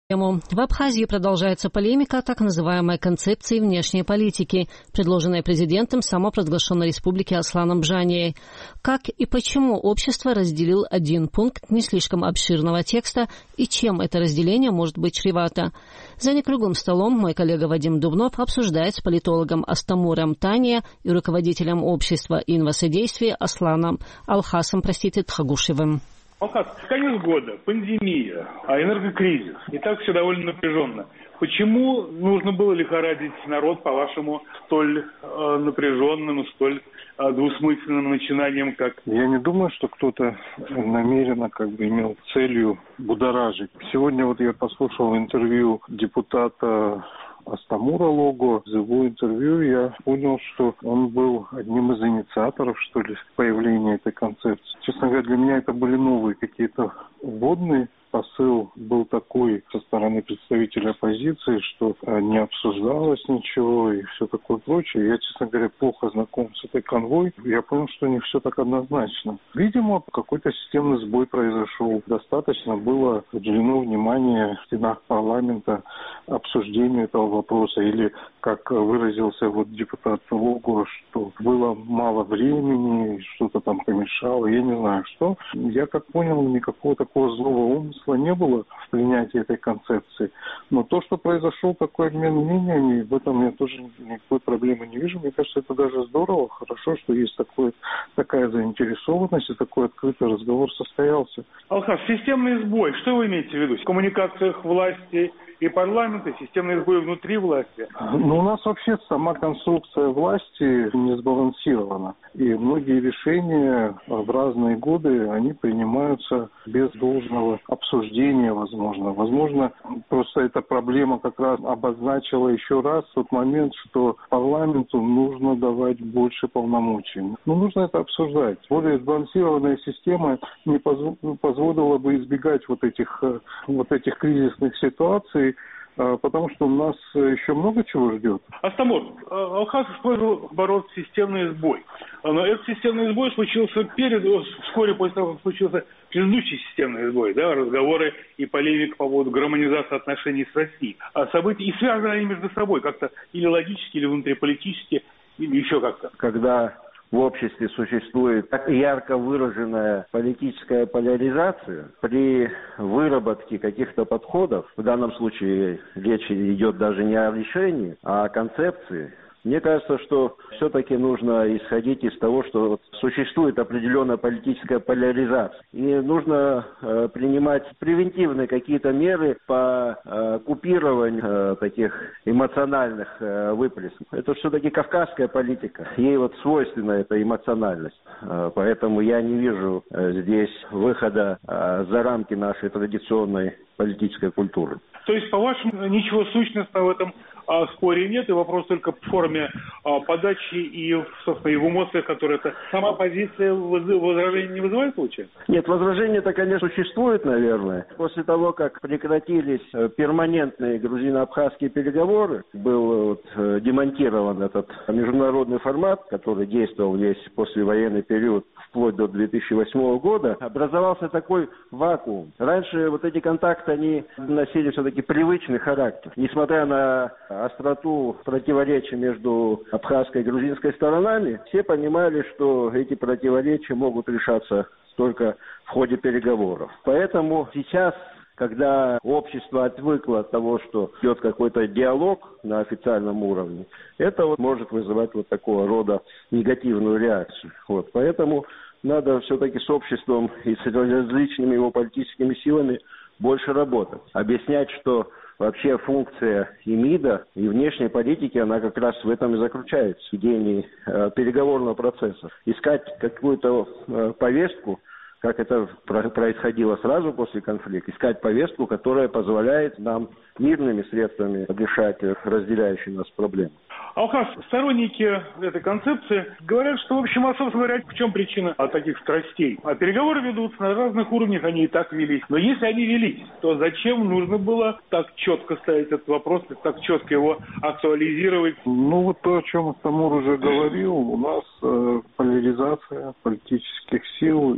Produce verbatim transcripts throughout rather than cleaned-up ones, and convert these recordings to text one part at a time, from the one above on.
В Абхазии продолжается полемика о так называемой концепции внешней политики, предложенной президентом самопровозглашенной республики Асланом Бжанией. Как и почему общество разделил один пункт не слишком обширного текста и чем это разделение может быть чревато. За некруглым столом мой коллега Вадим Дубнов обсуждает с политологом Астамуром Тания и руководителем общества инвосодействия Асланом Алхасом, простите, Тхагушевым. Алхас, конец года, пандемия, а энергокризис. И так все довольно напряженно. Почему нужно было лихорадить народ, по-вашему, столь э, напряженным, столь э, двусмысленным начинанием, как... Я не думаю, что кто-то намеренно как бы имел целью будоражить. Сегодня вот я послушал интервью депутата Астамура Лого. Из его интервью я понял, что он был одним из инициаторов, что ли, появления этой концепции. Честно говоря, для меня это были новые какие-то вводные. Посыл был такой со стороны представителя оппозиции, что не обсуждалось ничего и все такое прочее. Я, честно говоря, плохо знаком с этой конвой. Я понял, что не все так однозначно. Видимо, какой-то системный сбой произошел. Достаточно было уделено внимание в стенах парламента обсуждению этого вопроса. Или, как выразился вот депутат Лого, что было мало времени, что-то там помешало. Я не знаю, что. Я, как понял, никакого такого злого умысла не было в принятии этой концепции. Но то, что произошел такой обмен мнениями, в этом я тоже никакой проблемы не вижу. Мне кажется, это даже здорово, хорошо, что есть такое, такая заинтересованность и такой открытый разговор состоялся. Алхас, системный сбой, что вы имеете в виду? В коммуникациях власти и парламента, системный сбой внутри власти? Ну, у нас вообще сама конструкция власти не сбалансирована. И многие решения в разные годы, они принимаются без должного обсуждения, возможно. Возможно, просто эта проблема как раз обозначила еще раз тот момент, что парламенту нужно давать больше полномочий. Но нужно это обсуждать. Более сбалансированная система не позволила бы избегать вот этих, вот этих кризисных ситуаций, потому что у нас еще много чего ждет. Астамур, Алхас использовал оборот «системный сбой». Но этот системный сбой случился перед, вскоре после того, как случился предыдущий системный сбой, да, разговоры и полемика по поводу гармонизации отношений с Россией. А события, и связаны они между собой как-то или логически, или внутриполитически, или еще как-то. Когда в обществе существует так ярко выраженная политическая поляризация, при выработке каких-то подходов, в данном случае речь идет даже не о решении, а о концепции, мне кажется, что все-таки нужно исходить из того, что существует определенная политическая поляризация. И нужно э, принимать превентивные какие-то меры по э, купированию э, таких эмоциональных э, выплесков. Это все-таки кавказская политика. Ей вот свойственна эта эмоциональность. Э, поэтому я не вижу э, здесь выхода э, за рамки нашей традиционной политической культуры. То есть, по-вашему, ничего сущностного в этом а, споре нет, и вопрос только в форме а, подачи и, собственно, и в эмоциях, которые это сама позиция возражения не вызывает, получается? Нет, возражения-то, конечно, существует, наверное. После того, как прекратились перманентные грузино-абхазские переговоры, был вот, демонтирован этот международный формат, который действовал весь послевоенный период, вплоть до две тысячи восьмого года, образовался такой вакуум. Раньше вот эти контакты, они носили все-таки привычный характер. Несмотря на остроту противоречий между абхазской и грузинской сторонами, все понимали, что эти противоречия могут решаться только в ходе переговоров. Поэтому сейчас, когда общество отвыкло от того, что идет какой-то диалог на официальном уровне, это вот может вызывать вот такого рода негативную реакцию. Вот. Поэтому надо все-таки с обществом и с различными его политическими силами больше работать. Объяснять, что вообще функция и МИДа, и внешней политики, она как раз в этом и заключается, в ведении э, переговорного процесса. Искать какую-то э, повестку, как это происходило сразу после конфликта, искать повестку, которая позволяет нам мирными средствами решать разделяющие нас проблемы. Алхас, сторонники этой концепции говорят, что, в общем, а, собственно говоря, в чем причина от таких страстей? А переговоры ведутся на разных уровнях, они и так велись. Но если они велись, то зачем нужно было так четко ставить этот вопрос, так четко его актуализировать? Ну, вот то, о чем Астамур уже говорил, у нас э, поляризация политических сил,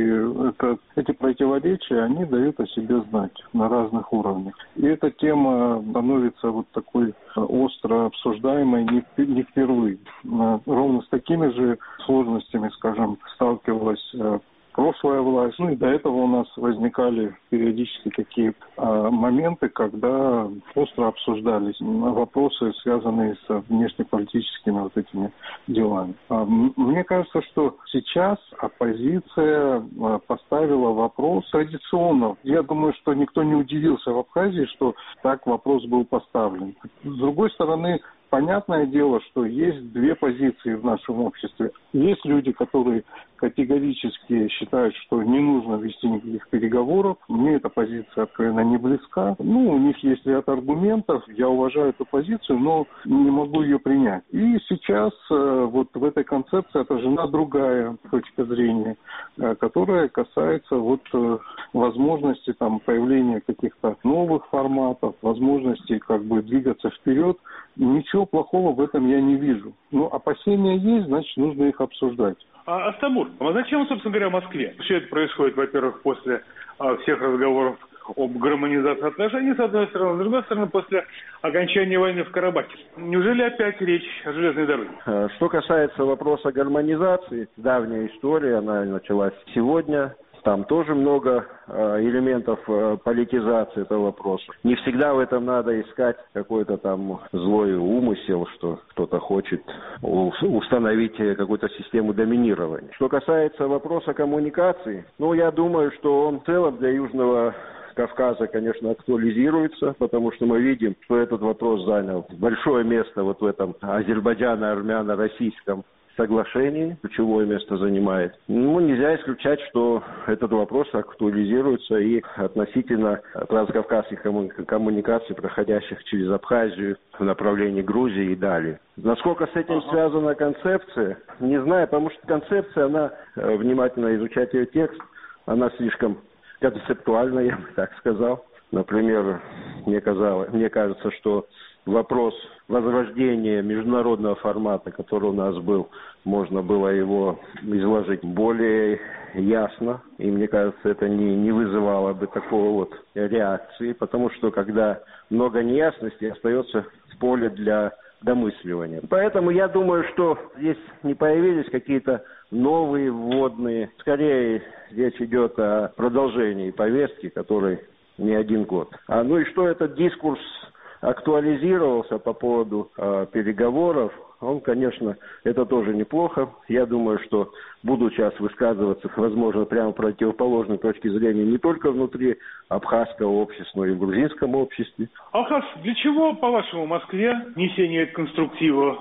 и это, эти противоречия, они дают о себе знать на разных уровнях. И эта тема становится вот такой остро обсуждаемой не, не впервые. Ровно с такими же сложностями, скажем, сталкивалась прошлая власть. Ну и до этого у нас возникали периодически такие а, моменты, когда остро обсуждались вопросы, связанные с внешнеполитическими вот этими делами. А, мне кажется, что сейчас оппозиция а, поставила вопрос традиционно. Я думаю, что никто не удивился в Абхазии, что так вопрос был поставлен. С другой стороны, понятное дело, что есть две позиции в нашем обществе. Есть люди, которые категорически считают, что не нужно вести никаких переговоров. Мне эта позиция откровенно не близка. Ну, у них есть ряд аргументов. Я уважаю эту позицию, но не могу ее принять. И сейчас вот в этой концепции отражена другая точка зрения, которая касается вот возможности там появления каких-то новых форматов, возможности как бы двигаться вперед. Ничего плохого в этом я не вижу. Но опасения есть, значит, нужно их обсуждать. А, Астамур, а зачем, собственно говоря, Москве? Все это происходит, во-первых, после а, всех разговоров об гармонизации отношений, с одной стороны, с другой стороны, после окончания войны в Карабахе. Неужели опять речь о железной дороге? Что касается вопроса гармонизации, давняя история, она началась сегодня. Там тоже много э, элементов э, политизации этого вопроса. Не всегда в этом надо искать какой-то там злой умысел, что кто-то хочет у- установить какую-то систему доминирования. Что касается вопроса коммуникации, ну, я думаю, что он в целом для Южного Кавказа, конечно, актуализируется, потому что мы видим, что этот вопрос занял большое место вот в этом азербайджано-армяно-российском соглашении, ключевое место занимает. Ну, нельзя исключать, что этот вопрос актуализируется и относительно транскавказских коммуникаций, проходящих через Абхазию в направлении Грузии и далее. Насколько с этим связана концепция, не знаю, потому что концепция, она, внимательно изучать ее текст, она слишком концептуальна, я бы так сказал. Например, мне казалось, мне кажется, что вопрос возрождения международного формата, который у нас был, можно было его изложить более ясно. И мне кажется, это не, не вызывало бы такого вот реакции, потому что когда много неясностей, остается в поле для домысливания. Поэтому я думаю, что здесь не появились какие-то новые вводные. Скорее, речь идет о продолжении повестки, которой не один год. А, ну и что этот дискурс актуализировался по поводу э, переговоров, он, конечно, это тоже неплохо. Я думаю, что буду сейчас высказываться, возможно, прямо противоположной точки зрения не только внутри абхазского общества, но и в грузинском обществе. Алхас, для чего, по-вашему, Москве несение конструктива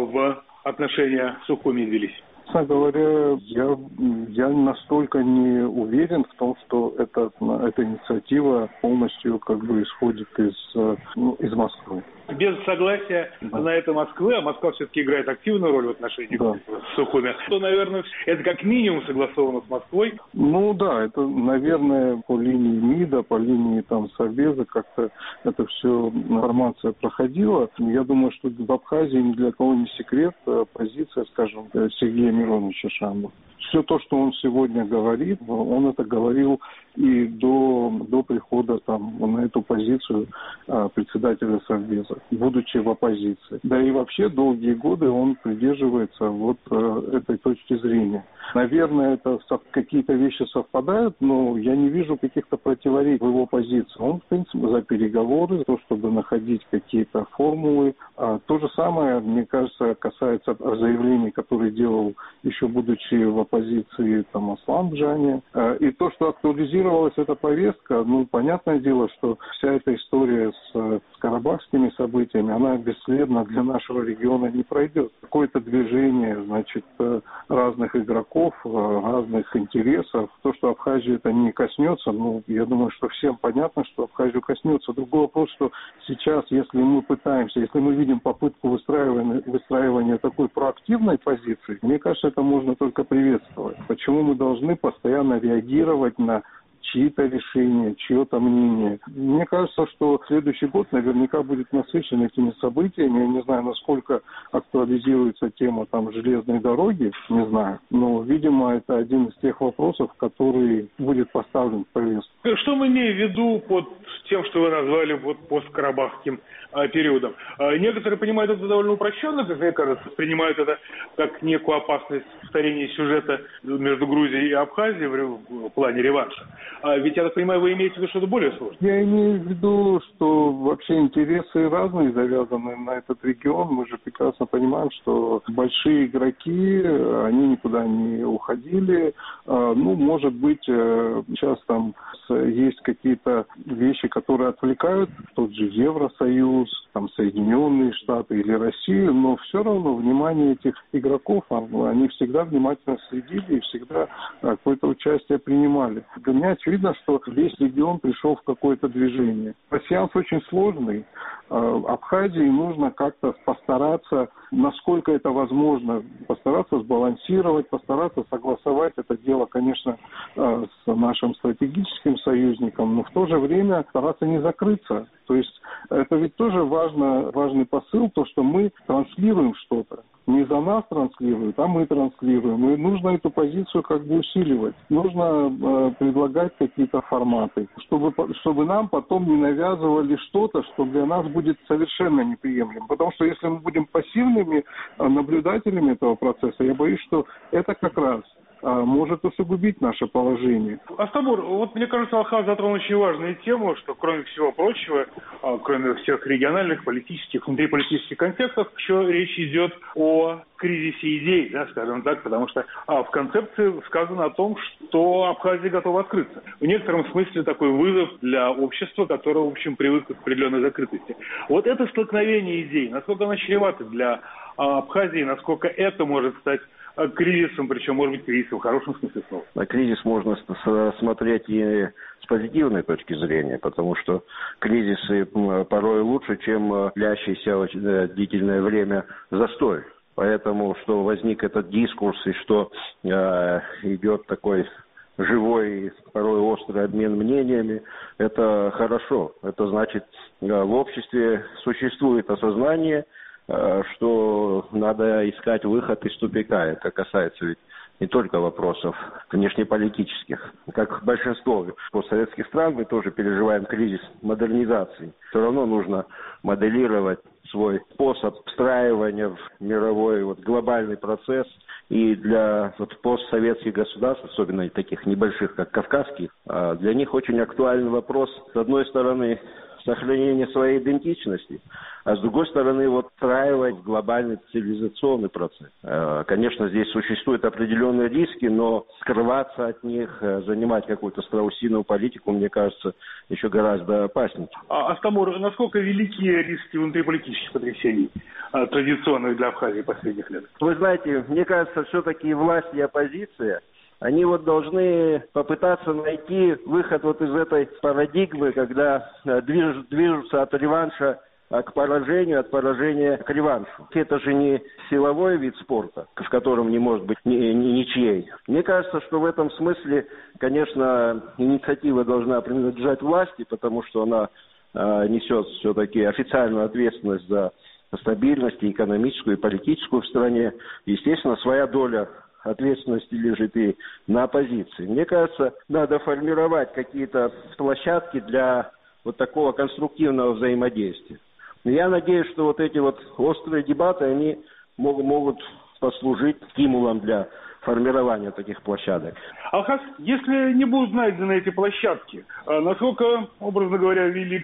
в отношения Сухуми велись? Честно говоря, я, я настолько не уверен в том, что эта, эта инициатива полностью как бы исходит из, ну, из Москвы. Без согласия да. на это Москвы, а Москва все-таки играет активную роль в отношении да. с Сухуми, то, наверное, это как минимум согласовано с Москвой. Ну да, это, наверное, по линии МИДа, по линии там Совбеза как-то это все информация проходила. Я думаю, что в Абхазии ни для кого не секрет позиция, скажем, Сергея Мироновича Шамбы. Все то, что он сегодня говорит, он это говорил и до, до прихода там, на эту позицию а, председателя Совбеза, будучи в оппозиции. Да и вообще долгие годы он придерживается вот а, этой точки зрения. Наверное, это какие-то вещи совпадают, но я не вижу каких-то противоречий в его позиции. Он, в принципе, за переговоры, за то, чтобы находить какие-то формулы. А, то же самое, мне кажется, касается заявлений, которые делал еще будучи в оппозиции там, Аслан Бжани. А, и то, что актуализировалась эта повестка, ну, понятное дело, что вся эта история с, с Карабахом, карабахскими событиями, она бесследно для нашего региона не пройдет. Какое-то движение, значит, разных игроков, разных интересов. То, что Абхазию это не коснется, ну, я думаю, что всем понятно, что Абхазию коснется. Другой вопрос, что сейчас, если мы пытаемся, если мы видим попытку выстраивания, выстраивания такой проактивной позиции, мне кажется, это можно только приветствовать. Почему мы должны постоянно реагировать на чьи-то решения, чье-то мнение. Мне кажется, что следующий год наверняка будет насыщен этими событиями. Я не знаю, насколько актуализируется тема там железной дороги, не знаю. Но, видимо, это один из тех вопросов, который будет поставлен в повестку. Что мы имеем в виду под тем, что вы назвали вот посткарабахским а, периодом? А, некоторые понимают это довольно упрощенно, как мне кажется, принимают это как некую опасность повторения сюжета между Грузией и Абхазией в, в плане реванша. А ведь, я так понимаю, вы имеете в виду что-то более сложное? Я имею в виду, что вообще интересы разные завязаны на этот регион. Мы же прекрасно понимаем, что большие игроки, они никуда не уходили. Ну, может быть, сейчас там есть какие-то вещи, которые отвлекают, тот же Евросоюз, там Соединенные Штаты или Россию, но все равно внимание этих игроков, они всегда внимательно следили и всегда какое-то участие принимали. Для меня очевидно, что весь регион пришел в какое-то движение. Пассианс очень сложный. Абхазии нужно как-то постараться, насколько это возможно, постараться сбалансировать, постараться согласовать это дело, конечно, с нашим стратегическим союзником, но в то же время стараться не закрыться. То есть это ведь тоже важно, важный посыл, то, что мы транслируем что-то. Не за нас транслируют, а мы транслируем. И нужно эту позицию как бы усиливать. Нужно э, предлагать какие-то форматы, чтобы, чтобы нам потом не навязывали что-то, что для нас будет совершенно неприемлемым. Потому что если мы будем пассивными наблюдателями этого процесса, я боюсь, что это как раз может усугубить наше положение. Астамур, вот мне кажется, Алхаз затронул очень важную тему, что кроме всего прочего, кроме всех региональных, политических, внутриполитических контекстов, еще речь идет о кризисе идей, да, скажем так, потому что а, в концепции сказано о том, что Абхазия готова открыться. В некотором смысле такой вызов для общества, которое, в общем, привыкло к определенной закрытости. Вот это столкновение идей, насколько оно чревато для а, Абхазии, насколько это может стать кризисом, причем, может быть, кризисом в хорошем смысле слова. На кризис можно смотреть и с позитивной точки зрения, потому что кризисы порой лучше, чем длящийся длительное время застой. Поэтому, что возник этот дискурс и что э, идет такой живой, порой острый обмен мнениями, это хорошо. Это значит, в обществе существует осознание, что надо искать выход из тупика. Это касается ведь не только вопросов внешнеполитических. Как большинство постсоветских стран, мы тоже переживаем кризис модернизации. Все равно нужно моделировать свой способ встраивания в мировой вот, глобальный процесс. И для вот, постсоветских государств, особенно таких небольших, как кавказских, для них очень актуальный вопрос, с одной стороны, сохранение своей идентичности, а с другой стороны, вот встраивать в глобальный цивилизационный процесс. Конечно, здесь существуют определенные риски, но скрываться от них, занимать какую-то страусиную политику, мне кажется, еще гораздо опаснее. А, Астамур, насколько велики риски внутриполитических потрясений, традиционных для Абхазии последних лет? Вы знаете, мне кажется, все-таки власть и оппозиция, они вот должны попытаться найти выход вот из этой парадигмы, когда движут, движутся от реванша к поражению, от поражения к реваншу. Это же не силовой вид спорта, в котором не может быть ни, ни, ничьей. Мне кажется, что в этом смысле, конечно, инициатива должна принадлежать власти, потому что она э, несет все-таки официальную ответственность за стабильность и экономическую, и политическую в стране. Естественно, своя доля ответственности лежит и на оппозиции. Мне кажется, надо формировать какие-то площадки для вот такого конструктивного взаимодействия. Я надеюсь, что вот эти вот острые дебаты, они могут, могут послужить стимулом для формирования таких площадок. Алхаз, если не будут найдены эти площадки, насколько, образно говоря, велик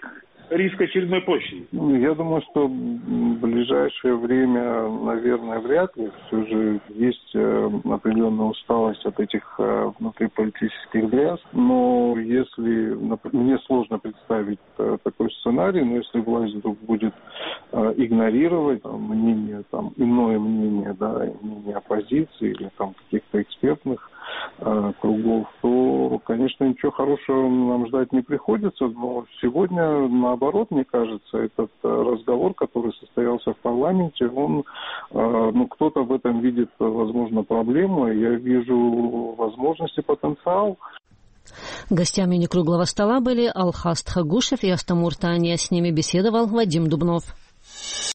риск очередной площади? Я думаю, что в ближайшее время, наверное, вряд ли. Все же есть определенная усталость от этих внутриполитических дрязг. Но если... Мне сложно представить такой сценарий, но если власть вдруг будет игнорировать там, мнение, там, иное мнение, да, мнение оппозиции или там каких-то экспертных э, кругов, то, конечно, ничего хорошего нам ждать не приходится. Но сегодня, наоборот, мне кажется, этот разговор, который состоялся в парламенте, он, э, ну, кто-то в этом видит, возможно, проблему. Я вижу возможности, потенциал. Гостями некруглого стола были Алхас Тхагушев и Астамур Тания. С ними беседовал Вадим Дубнов.